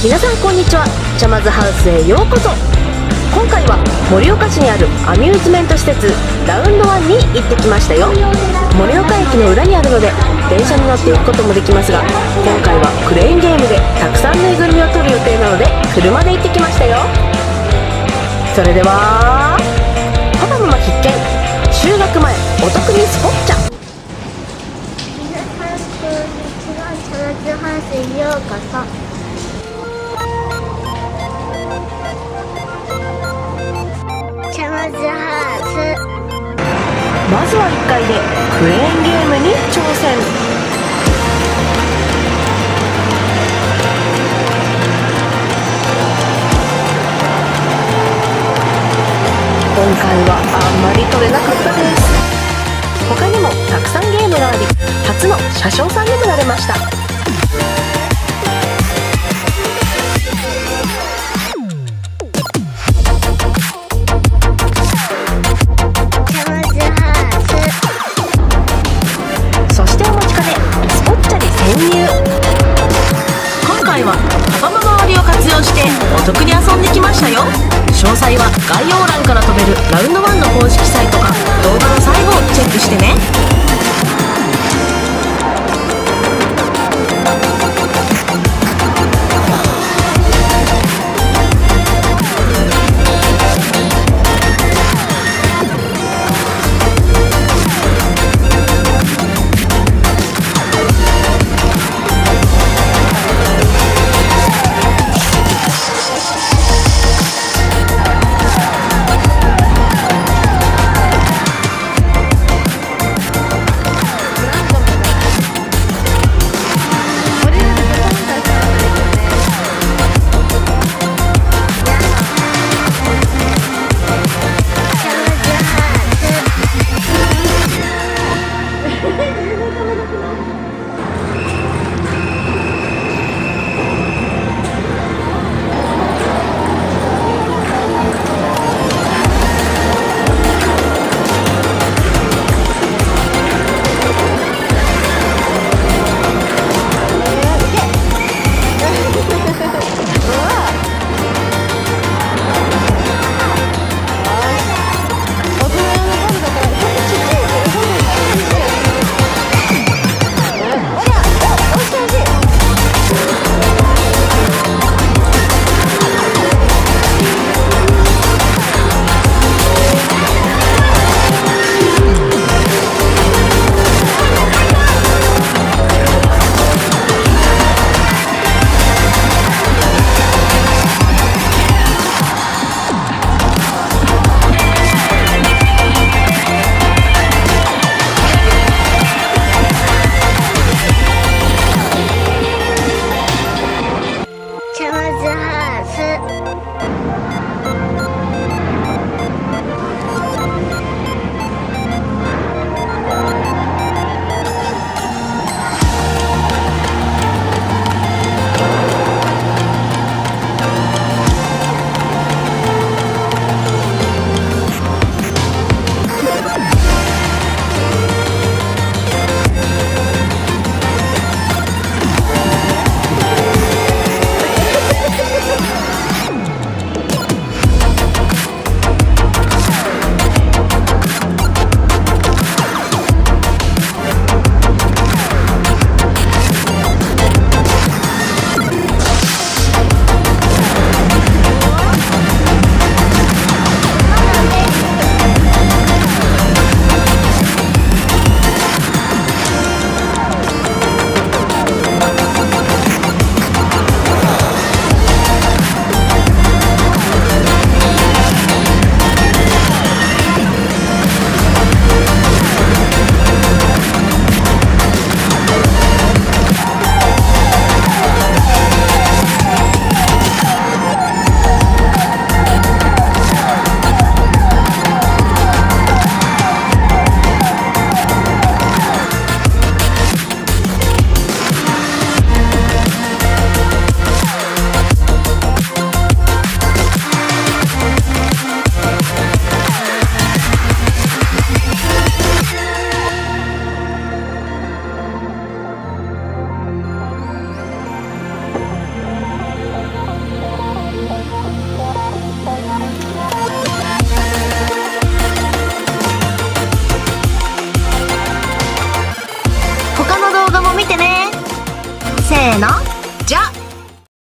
皆さんこんにちは。ジャマズハウスへようこそ。今回は盛岡市にあるアミューズメント施設ラウンドワンに行ってきましたよ。盛岡駅の裏にあるので電車に乗っていくこともできますが、今回はクレーンゲームでたくさんぬいぐるみを取る予定なので車で行ってきましたよ。それではパパママ必見、就学前お得にスポッチャ。 皆さんこんにちは。ジャマズハウスへようこそ。ジャマズハウス。 まずは1階でクレーンゲームに挑戦。今回はあんまり取れなかったです。他にもたくさんゲームがあり、初の車掌さんにもなれました。そしてお待ちかね、スポッチャに潜入。今回はパパママ割を活用してお得に遊んできましたよ。詳細は概要欄から飛べるラウンドワンの公式サイトか動画の最後をチェックしてね。 ーの